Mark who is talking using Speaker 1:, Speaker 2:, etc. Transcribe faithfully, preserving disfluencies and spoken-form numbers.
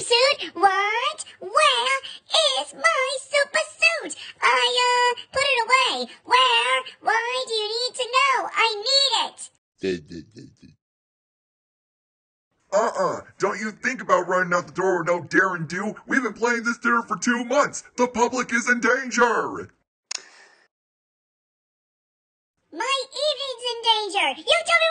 Speaker 1: suit? What? Where is my super suit? I, uh, put it away. Where? Why do you need to know? I need it.
Speaker 2: Uh-uh. Don't you think about running out the door with no dare and do. We've been playing this dinner for two months. The public is in danger.
Speaker 1: My evening's in danger. You tell me